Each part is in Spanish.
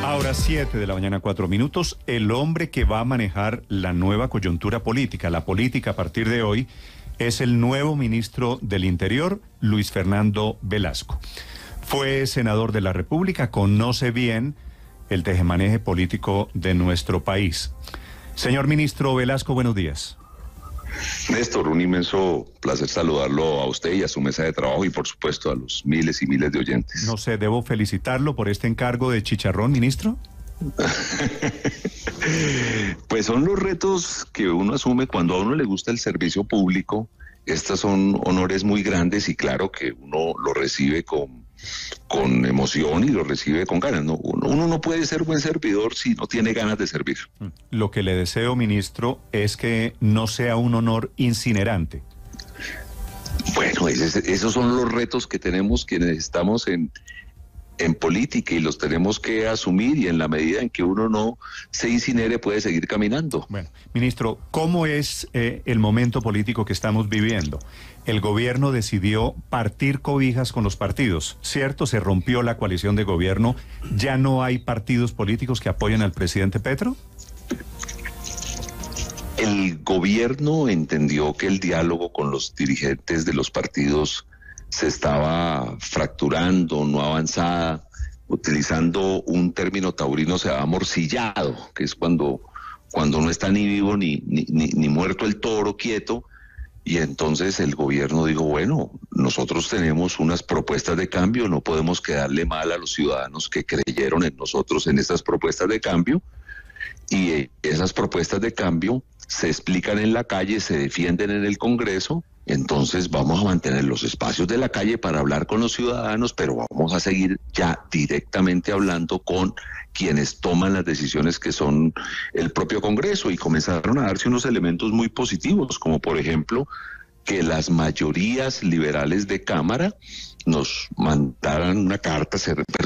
Ahora 7 de la mañana, 4 minutos. El hombre que va a manejar la nueva coyuntura política, la política a partir de hoy, es el nuevo ministro del Interior, Luis Fernando Velasco. Fue senador de la República, conoce bien el tejemaneje político de nuestro país. Señor ministro Velasco, buenos días. Néstor, un inmenso placer saludarlo a usted y a su mesa de trabajo y por supuesto a los miles y miles de oyentes. No sé, ¿debo felicitarlo por este encargo de chicharrón, ministro? Pues son los retos que uno asume cuando a uno le gusta el servicio público. Estos son honores muy grandes y claro que uno lo recibe con emoción y lo recibe con ganas. No, uno no puede ser buen servidor si no tiene ganas de servir. Lo que le deseo, ministro, es que no sea un honor incinerante. Bueno, esos son los retos que tenemos quienes estamos en política y los tenemos que asumir y en la medida en que uno no se incinere puede seguir caminando. Bueno, ministro, ¿cómo es el momento político que estamos viviendo? El gobierno decidió partir cobijas con los partidos, ¿cierto? Se rompió la coalición de gobierno, ¿ya no hay partidos políticos que apoyen al presidente Petro? El gobierno entendió que el diálogo con los dirigentes de los partidos se estaba fracturando, no avanzada, utilizando un término taurino, se ha amorcillado, que es cuando no está ni vivo ni muerto el toro quieto, y entonces el gobierno dijo, bueno, nosotros tenemos unas propuestas de cambio, no podemos quedarle mal a los ciudadanos que creyeron en nosotros en estas propuestas de cambio, y esas propuestas de cambio se explican en la calle, se defienden en el Congreso. Entonces vamos a mantener los espacios de la calle para hablar con los ciudadanos, pero vamos a seguir ya directamente hablando con quienes toman las decisiones que son el propio Congreso, y comenzaron a darse unos elementos muy positivos, como por ejemplo que las mayorías liberales de Cámara nos mandaran una carta,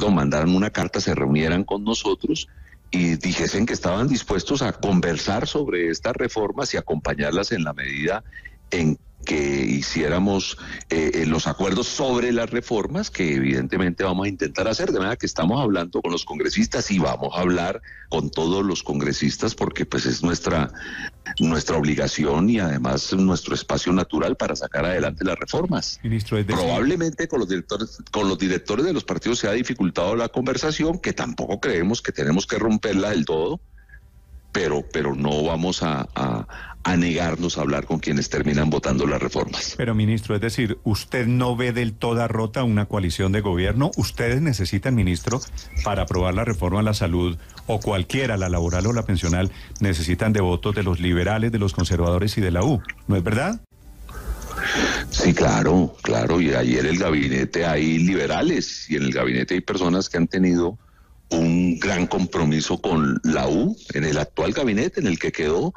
se reunieran con nosotros y dijesen que estaban dispuestos a conversar sobre estas reformas y acompañarlas en la medida en que hiciéramos los acuerdos sobre las reformas que evidentemente vamos a intentar hacer, de manera que estamos hablando con los congresistas y vamos a hablar con todos los congresistas porque pues es nuestra obligación y además nuestro espacio natural para sacar adelante las reformas. Ministro, es decir, probablemente con los directores de los partidos se ha dificultado la conversación, que tampoco creemos que tenemos que romperla del todo, pero no vamos a negarnos a hablar con quienes terminan votando las reformas. Pero ministro, es decir, ¿usted no ve del toda rota una coalición de gobierno? ¿Ustedes necesitan, ministro, para aprobar la reforma a la salud o cualquiera, la laboral o la pensional, necesitan de votos de los liberales, de los conservadores y de la U? ¿No es verdad? Sí, claro, y ayer el gabinete hay liberales y en el gabinete hay personas que han tenido un gran compromiso con la U en el actual gabinete en el que quedó,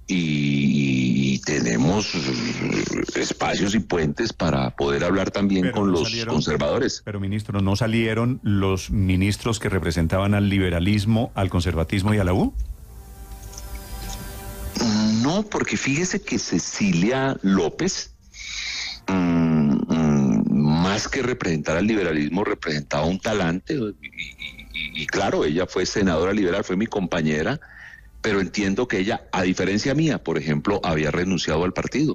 y tenemos espacios y puentes para poder hablar también con los conservadores. Pero ministro, ¿no salieron los ministros que representaban al liberalismo, al conservatismo y a la U? No, porque fíjese que Cecilia López, más que representar al liberalismo, representaba un talante, y claro, ella fue senadora liberal, fue mi compañera, pero entiendo que ella, a diferencia mía, por ejemplo, había renunciado al partido.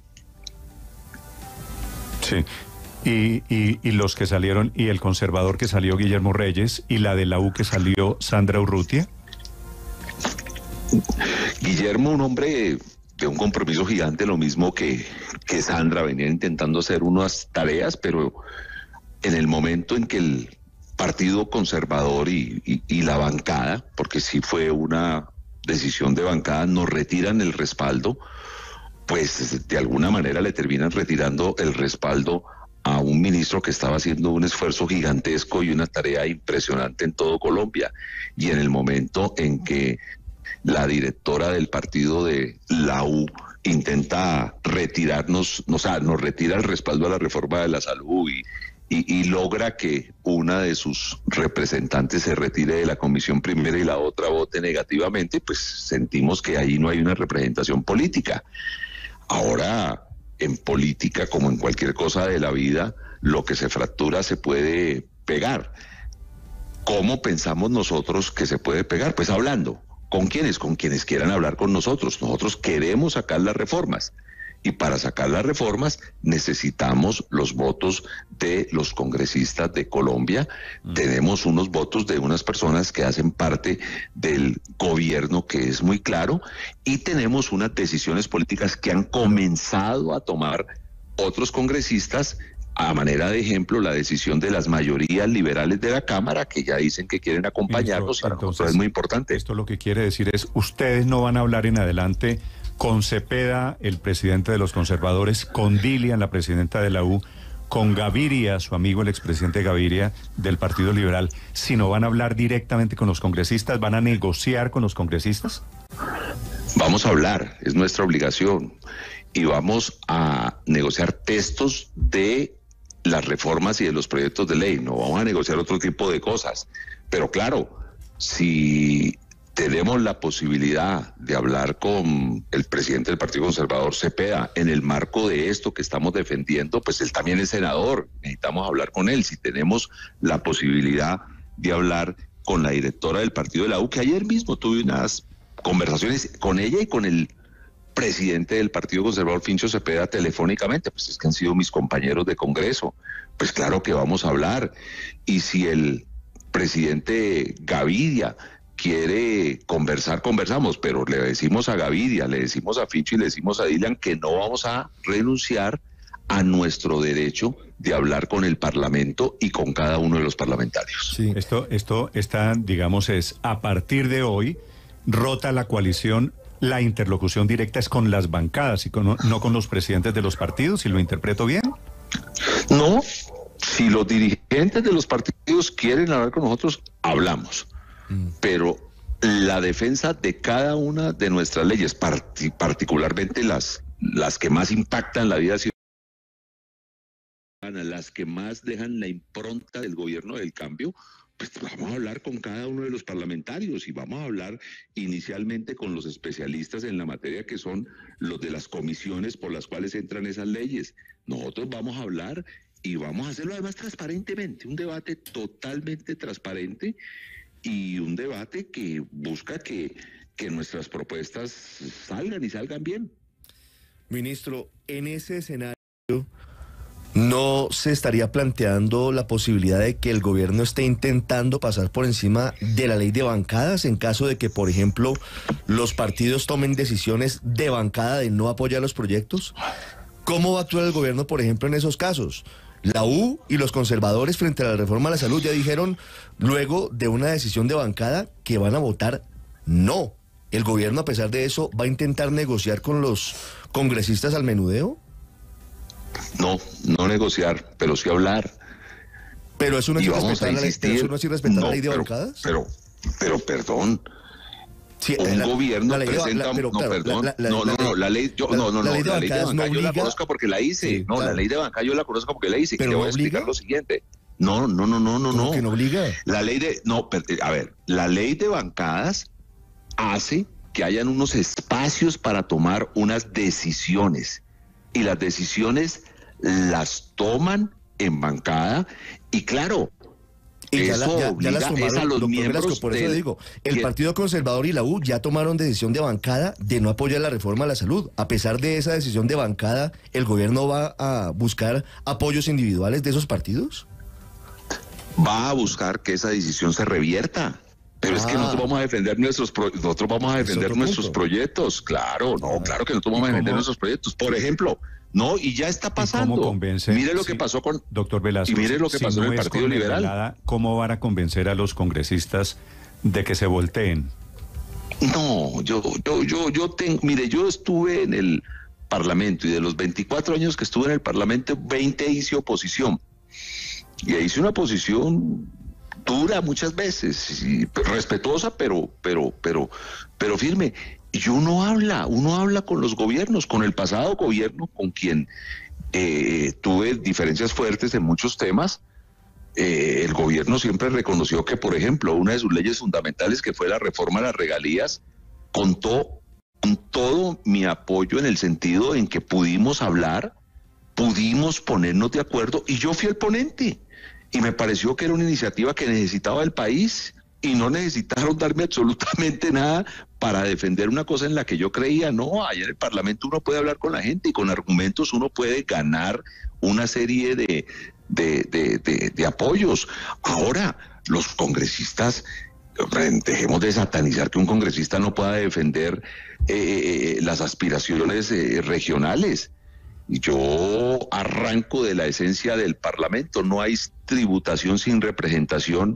Sí, y los que salieron, y el conservador que salió Guillermo Reyes, y la de la U que salió Sandra Urrutia. Guillermo, un hombre de un compromiso gigante, lo mismo que Sandra, venía intentando hacer unas tareas, pero en el momento en que el Partido Conservador y la bancada, porque sí fue una decisión de bancada, nos retiran el respaldo, pues de alguna manera le terminan retirando el respaldo a un ministro que estaba haciendo un esfuerzo gigantesco y una tarea impresionante en todo Colombia. Y en el momento en que la directora del partido de la U intenta retirarnos, o sea, nos retira el respaldo a la reforma de la salud y logra que una de sus representantes se retire de la comisión primera y la otra vote negativamente, pues sentimos que ahí no hay una representación política. Ahora, en política, como en cualquier cosa de la vida, lo que se fractura se puede pegar. ¿Cómo pensamos nosotros que se puede pegar? Pues hablando. ¿Con quiénes? Con quienes quieran hablar con nosotros. Nosotros queremos sacar las reformas. Y para sacar las reformas necesitamos los votos de los congresistas de Colombia. Tenemos unos votos de unas personas que hacen parte del gobierno que es muy claro, y tenemos unas decisiones políticas que han comenzado a tomar otros congresistas. A manera de ejemplo, la decisión de las mayorías liberales de la Cámara, que ya dicen que quieren acompañarnos, para nosotros es muy importante. Esto lo que quiere decir es, ustedes no van a hablar en adelante con Cepeda, el presidente de los conservadores, con Dilian, la presidenta de la U, con Gaviria, su amigo el expresidente Gaviria del Partido Liberal, sino van a hablar directamente con los congresistas, van a negociar con los congresistas. Vamos a hablar, es nuestra obligación, y vamos a negociar textos de las reformas y de los proyectos de ley. No vamos a negociar otro tipo de cosas, pero claro, si tenemos la posibilidad de hablar con el presidente del Partido Conservador, Cepeda, en el marco de esto que estamos defendiendo, pues él también es senador, necesitamos hablar con él. Si tenemos la posibilidad de hablar con la directora del partido de la U, que ayer mismo tuve unas conversaciones con ella y con el presidente del Partido Conservador, Fincho Cepeda, telefónicamente, pues es que han sido mis compañeros de Congreso, pues claro que vamos a hablar. Y si el presidente Gaviria quiere conversar, conversamos, pero le decimos a Gaviria, le decimos a Fincho y le decimos a Dilian que no vamos a renunciar a nuestro derecho de hablar con el Parlamento y con cada uno de los parlamentarios. Sí. Esto está, digamos, es a partir de hoy, rota la coalición, la interlocución directa es con las bancadas y no con los presidentes de los partidos, si lo interpreto bien. No, si los dirigentes de los partidos quieren hablar con nosotros, hablamos. Pero la defensa de cada una de nuestras leyes, particularmente las que más impactan la vida ciudadana, las que más dejan la impronta del gobierno del cambio, pues vamos a hablar con cada uno de los parlamentarios y vamos a hablar inicialmente con los especialistas en la materia, que son los de las comisiones por las cuales entran esas leyes. Nosotros vamos a hablar y vamos a hacerlo además transparentemente, un debate totalmente transparente, y un debate que busca que nuestras propuestas salgan y salgan bien. Ministro, en ese escenario, ¿no se estaría planteando la posibilidad de que el gobierno esté intentando pasar por encima de la ley de bancadas en caso de que, por ejemplo, los partidos tomen decisiones de bancada de no apoyar los proyectos? ¿Cómo va a actuar el gobierno, por ejemplo, en esos casos? La U y los conservadores frente a la reforma a la salud ya dijeron, luego de una decisión de bancada, que van a votar no. ¿El gobierno, a pesar de eso, va a intentar negociar con los congresistas al menudeo? No negociar, pero sí hablar. Pero eso no es irrespetar la ley de bancadas. Pero perdón. Sí, un gobierno presenta... La ley de bancada yo la conozco porque la hice. Sí, la ley de bancada yo la conozco porque la hice. Pero te voy a explicar lo siguiente. No. ¿Cómo que no obliga? La ley de bancadas hace que hayan unos espacios para tomar unas decisiones. Y las decisiones las toman en bancada. Y claro... Y ya las tomaron, doctor Velasco, por eso le digo, el Partido Conservador y la U ya tomaron decisión de bancada de no apoyar la reforma a la salud. A pesar de esa decisión de bancada, ¿el gobierno va a buscar apoyos individuales de esos partidos? Va a buscar que esa decisión se revierta. Pero es que nosotros vamos a defender nuestros proyectos. Claro que nosotros vamos a defender nuestros proyectos. Por ejemplo... No, y ya está pasando. ¿Cómo convence? Mire lo que pasó con... Doctor Velasco, y mire lo que pasó en el Partido Liberal. ¿Cómo van a convencer a los congresistas de que se volteen? No, yo estuve en el Parlamento, y de los 24 años que estuve en el Parlamento, 20 hice oposición. Y hice una oposición dura muchas veces, respetuosa, pero firme. Y uno habla con los gobiernos, con el pasado gobierno, con quien tuve diferencias fuertes en muchos temas. El gobierno siempre reconoció que, por ejemplo, una de sus leyes fundamentales, que fue la reforma a las regalías, contó con todo mi apoyo, en el sentido en que pudimos hablar, pudimos ponernos de acuerdo, y yo fui el ponente. y me pareció que era una iniciativa que necesitaba el país y no necesitaron darme absolutamente nada para defender una cosa en la que yo creía. No, allá en el Parlamento uno puede hablar con la gente y con argumentos uno puede ganar una serie de apoyos. Ahora, los congresistas, dejemos de satanizar que un congresista no pueda defender las aspiraciones regionales. Yo arranco de la esencia del Parlamento. No hay tributación sin representación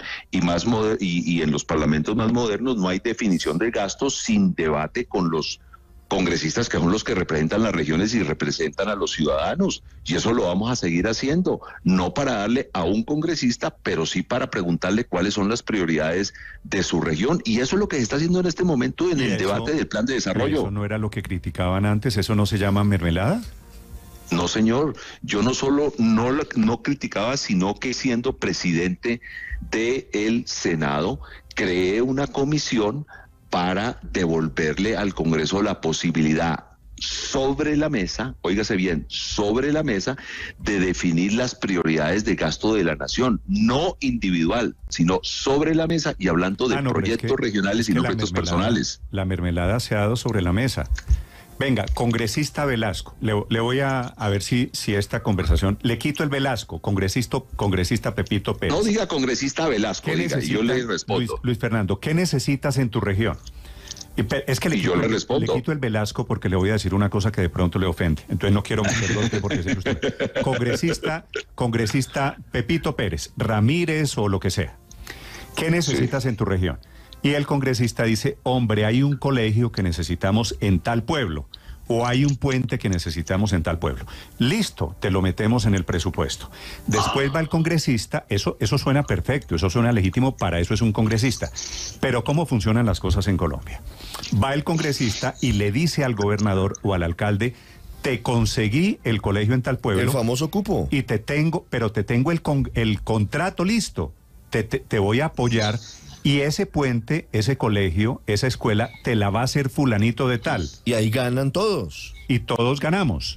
y en los parlamentos más modernos no hay definición de gastos sin debate con los congresistas, que son los que representan las regiones y representan a los ciudadanos, y eso lo vamos a seguir haciendo, no para darle a un congresista, pero sí para preguntarle cuáles son las prioridades de su región, y eso es lo que se está haciendo en este momento en el debate del plan de desarrollo. ¿Eso no era lo que criticaban antes? ¿Eso no se llama mermelada? No, señor, yo no solo no criticaba, sino que siendo presidente del Senado, creé una comisión para devolverle al Congreso la posibilidad sobre la mesa, óigase bien, sobre la mesa, de definir las prioridades de gasto de la nación, no individual, sino sobre la mesa y hablando de proyectos regionales y no proyectos personales. La mermelada se ha dado sobre la mesa. Venga, congresista Velasco, le voy a ver si esta conversación, le quito el Velasco, congresista Pepito Pérez. No diga congresista Velasco, diga, y yo le respondo. Luis Fernando, ¿qué necesitas en tu región? Es que le quito el Velasco porque le voy a decir una cosa que de pronto le ofende, entonces no quiero meterlo porque sé usted. Congresista Pepito Pérez, Ramírez o lo que sea, ¿qué necesitas en tu región? Y el congresista dice, hombre, hay un colegio que necesitamos en tal pueblo, o hay un puente que necesitamos en tal pueblo. Listo, te lo metemos en el presupuesto. Después va el congresista, eso suena perfecto, eso suena legítimo, para eso es un congresista. Pero ¿cómo funcionan las cosas en Colombia? Va el congresista y le dice al gobernador o al alcalde, te conseguí el colegio en tal pueblo. El famoso cupo. Y te tengo el contrato listo, te voy a apoyar. Y ese puente, ese colegio, esa escuela, te la va a hacer fulanito de tal. Y ahí ganan todos. Y todos ganamos.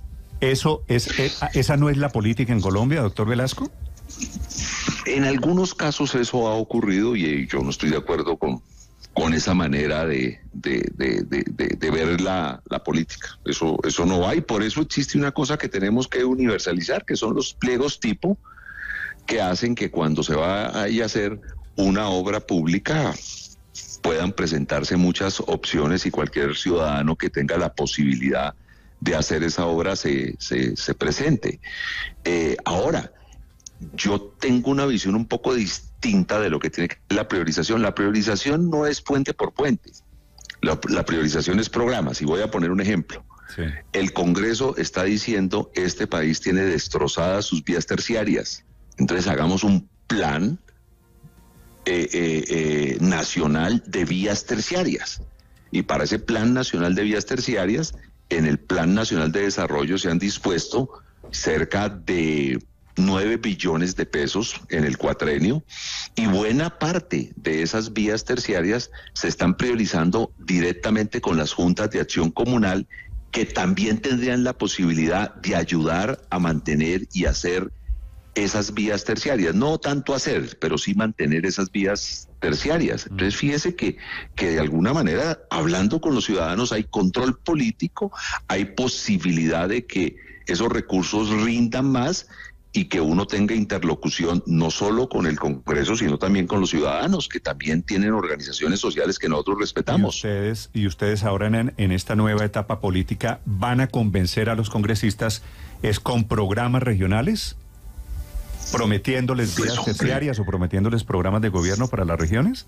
¿Esa no es la política en Colombia, doctor Velasco? En algunos casos eso ha ocurrido y yo no estoy de acuerdo con esa manera de ver la política. Eso no va, y por eso existe una cosa que tenemos que universalizar, que son los pliegos tipo, que hacen que cuando se va a hacer una obra pública puedan presentarse muchas opciones y cualquier ciudadano que tenga la posibilidad de hacer esa obra se presente. Ahora, yo tengo una visión un poco distinta de lo que tiene que ser la priorización. La priorización no es puente por puente. La priorización es programas, y voy a poner un ejemplo. Sí. El Congreso está diciendo, este país tiene destrozadas sus vías terciarias, entonces hagamos un plan nacional de vías terciarias. Y para ese plan nacional de vías terciarias, en el Plan Nacional de Desarrollo se han dispuesto cerca de 9 billones de pesos en el cuatrenio, y buena parte de esas vías terciarias se están priorizando directamente con las juntas de acción comunal, que también tendrían la posibilidad de ayudar a mantener y hacer esas vías terciarias, no tanto hacer, pero sí mantener esas vías terciarias. Entonces fíjese que de alguna manera, hablando con los ciudadanos, hay control político, hay posibilidad de que esos recursos rindan más y que uno tenga interlocución no solo con el Congreso, sino también con los ciudadanos, que también tienen organizaciones sociales que nosotros respetamos. Y ustedes ahora en esta nueva etapa política van a convencer a los congresistas con programas regionales, prometiéndoles vías terciarias o prometiéndoles programas de gobierno para las regiones.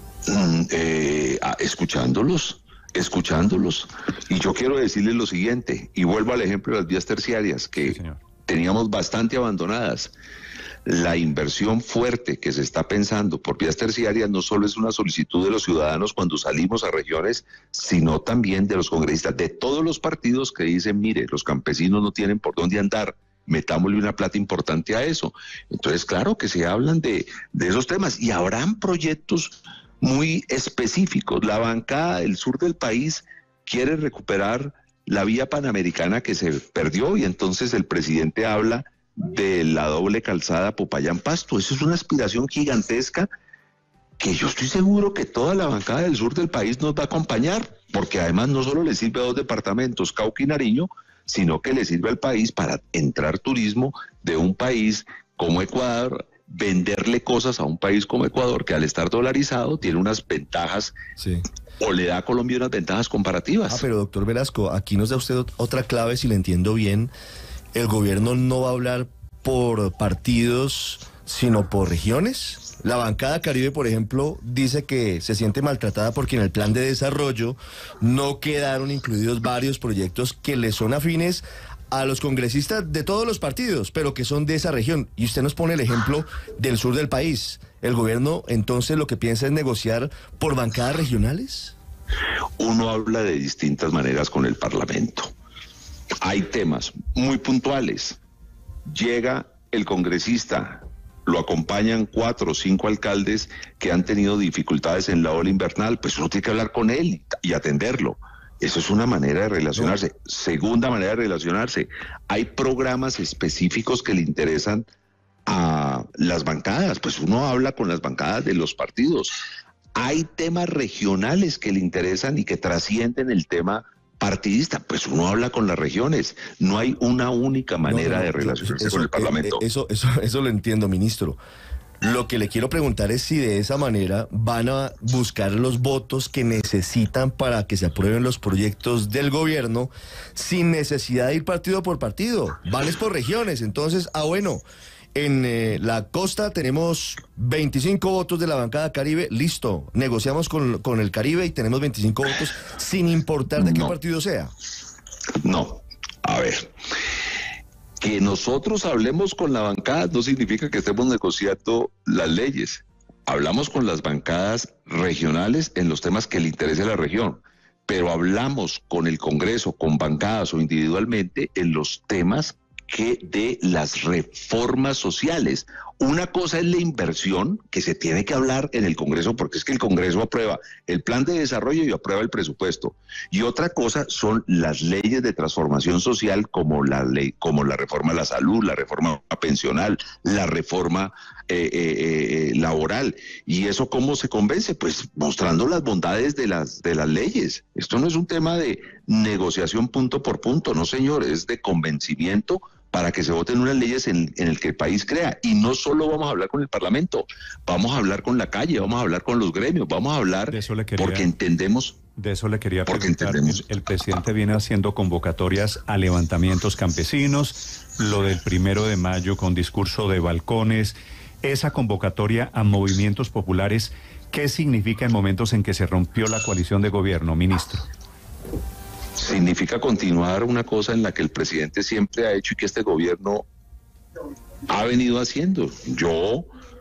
Escuchándolos. Y yo quiero decirles lo siguiente, y vuelvo al ejemplo de las vías terciarias, que sí, teníamos bastante abandonadas. La inversión fuerte que se está pensando por vías terciarias no solo es una solicitud de los ciudadanos cuando salimos a regiones, sino también de los congresistas, de todos los partidos que dicen, mire, los campesinos no tienen por dónde andar, metámosle una plata importante a eso. Entonces, claro que se hablan de esos temas, y habrán proyectos muy específicos. La bancada del sur del país quiere recuperar la vía panamericana que se perdió, y entonces el presidente habla de la doble calzada Popayán-Pasto. Eso es una aspiración gigantesca que yo estoy seguro que toda la bancada del sur del país nos va a acompañar, porque además no solo le sirve a 2 departamentos, Cauca y Nariño, sino que le sirve al país para entrar turismo de un país como Ecuador, venderle cosas a un país como Ecuador, que al estar dolarizado tiene unas ventajas, Sí. o le da a Colombia unas ventajas comparativas. Pero doctor Velasco, aquí nos da usted otra clave, si le entiendo bien. El gobierno no va a hablar por partidos, sino por regiones. La bancada Caribe, por ejemplo, dice que se siente maltratada porque en el plan de desarrollo no quedaron incluidos varios proyectos que le son afines a los congresistas de todos los partidos, pero que son de esa región. Y usted nos pone el ejemplo del sur del país. ¿El gobierno entonces lo que piensa es negociar por bancadas regionales? Uno habla de distintas maneras con el Parlamento. Hay temas muy puntuales. Llega el congresista, lo acompañan 4 o 5 alcaldes que han tenido dificultades en la ola invernal, pues uno tiene que hablar con él y atenderlo. Eso es una manera de relacionarse. Segunda manera de relacionarse, hay programas específicos que le interesan a las bancadas, pues uno habla con las bancadas de los partidos. Hay temas regionales que le interesan y que trascienden el tema partidista, pues uno habla con las regiones. No hay una única manera de relacionarse con el Parlamento. Eso lo entiendo, ministro. Lo que le quiero preguntar es si de esa manera van a buscar los votos que necesitan para que se aprueben los proyectos del gobierno sin necesidad de ir partido por partido. Van es por regiones. Entonces, bueno, en la costa tenemos 25 votos de la bancada Caribe, listo, negociamos con el Caribe y tenemos 25 votos sin importar de qué partido sea. No, a ver, que nosotros hablemos con la bancada no significa que estemos negociando las leyes. Hablamos con las bancadas regionales en los temas que le interese a la región, pero hablamos con el Congreso, con bancadas o individualmente en los temas que de las reformas sociales. Una cosa es la inversión, que se tiene que hablar en el Congreso, porque es que el Congreso aprueba el plan de desarrollo y aprueba el presupuesto. Y otra cosa son las leyes de transformación social, como la reforma a la salud, la reforma pensional, la reforma laboral. ¿Y eso cómo se convence? Pues mostrando las bondades de las leyes. Esto no es un tema de negociación punto por punto, no señor, es de convencimiento para que se voten unas leyes en el que el país crea. Y no solo vamos a hablar con el Parlamento, vamos a hablar con la calle, vamos a hablar con los gremios, vamos a hablar porque entendemos. De eso le quería preguntar. El presidente viene haciendo convocatorias a levantamientos campesinos, lo del 1 de mayo con discurso de balcones, esa convocatoria a movimientos populares, ¿qué significa en momentos en que se rompió la coalición de gobierno, ministro? Significa continuar una cosa en la que el presidente siempre ha hecho y que este gobierno ha venido haciendo. Yo,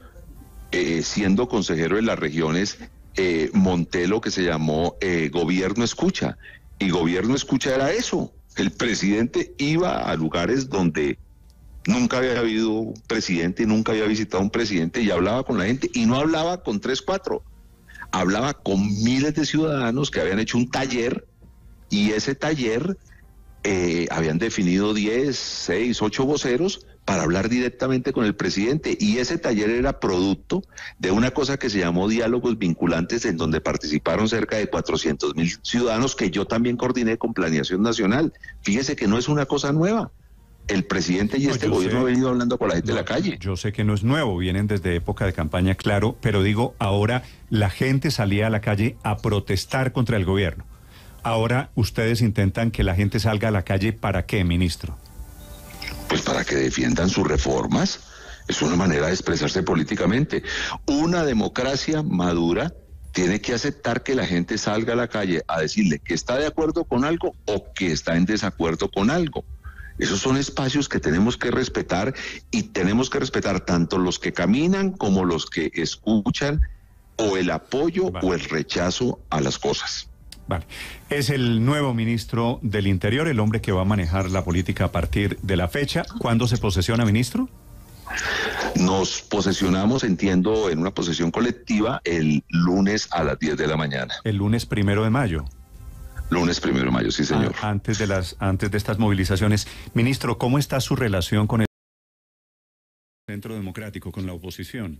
siendo consejero de las regiones, monté lo que se llamó Gobierno Escucha. Y Gobierno Escucha era eso. El presidente iba a lugares donde nunca había habido un presidente, nunca había visitado un presidente y hablaba con la gente. Y no hablaba con 3, 4. Hablaba con miles de ciudadanos que habían hecho un taller. Y ese taller habían definido 10, 6, 8 voceros para hablar directamente con el presidente. Y ese taller era producto de una cosa que se llamó diálogos vinculantes, en donde participaron cerca de 400.000 ciudadanos, que yo también coordiné con Planeación Nacional. Fíjese que no es una cosa nueva. El presidente y este gobierno han venido hablando con la gente de la calle. Yo sé que no es nuevo, vienen desde época de campaña, claro, pero digo, ahora la gente salía a la calle a protestar contra el gobierno. Ahora ustedes intentan que la gente salga a la calle, ¿para qué, ministro? Pues para que defiendan sus reformas. Es una manera de expresarse políticamente. Una democracia madura tiene que aceptar que la gente salga a la calle a decirle que está de acuerdo con algo o que está en desacuerdo con algo. Esos son espacios que tenemos que respetar, y tenemos que respetar tanto los que caminan como los que escuchan, o el apoyo o el rechazo a las cosas. Vale. Es el nuevo ministro del Interior, el hombre que va a manejar la política a partir de la fecha. ¿Cuándo se posesiona, ministro? Nos posesionamos, entiendo, en una posesión colectiva el lunes a las 10 de la mañana. El lunes 1 de mayo. Lunes 1 de mayo, sí, señor. Antes de estas movilizaciones. Ministro, ¿cómo está su relación con el Centro Democrático, con la oposición?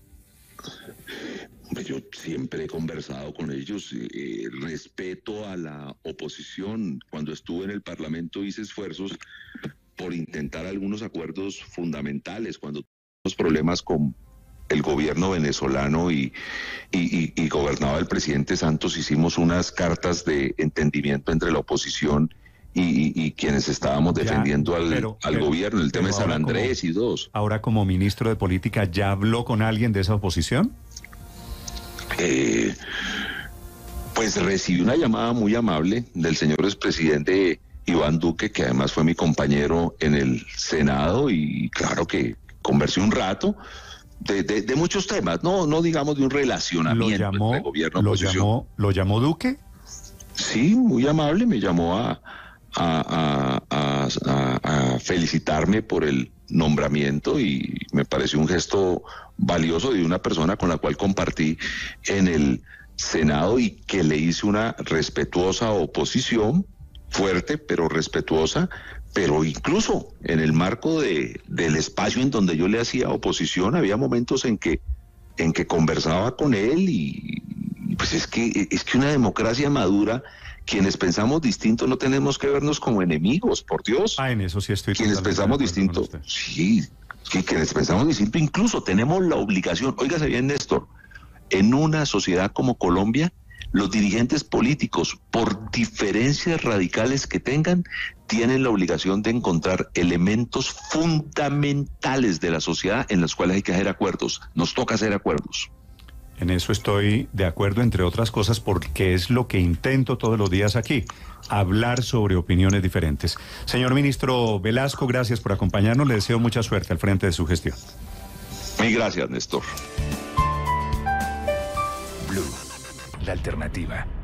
Yo siempre he conversado con ellos, respeto a la oposición. Cuando estuve en el Parlamento hice esfuerzos por intentar algunos acuerdos fundamentales. Cuando tuvimos problemas con el gobierno venezolano y gobernaba el presidente Santos, hicimos unas cartas de entendimiento entre la oposición y quienes estábamos defendiendo al gobierno, el tema de San Andrés y dos. Ahora, como ministro de Política, ¿ya habló con alguien de esa oposición? Pues recibí una llamada muy amable del señor expresidente Iván Duque, que además fue mi compañero en el Senado, y claro que conversé un rato de muchos temas, no digamos de un relacionamiento entre gobierno y oposición. ¿Lo llamó Duque? Sí, muy amable, me llamó a felicitarme por el nombramiento y me pareció un gesto valioso de una persona con la cual compartí en el Senado y que le hice una respetuosa oposición, fuerte pero respetuosa, pero incluso en el marco del espacio en donde yo le hacía oposición había momentos en que conversaba con él y pues es que una democracia madura, quienes pensamos distinto no tenemos que vernos como enemigos, por Dios. En eso sí estoy. Quienes pensamos distinto, sí, quienes pensamos distinto, incluso tenemos la obligación, óigase bien, Néstor, en una sociedad como Colombia, los dirigentes políticos, por diferencias radicales que tengan, tienen la obligación de encontrar elementos fundamentales de la sociedad en los cuales hay que hacer acuerdos. Nos toca hacer acuerdos. En eso estoy de acuerdo, entre otras cosas, porque es lo que intento todos los días aquí, hablar sobre opiniones diferentes. Señor ministro Velasco, gracias por acompañarnos. Le deseo mucha suerte al frente de su gestión. Mil gracias, Néstor. Blue, la alternativa.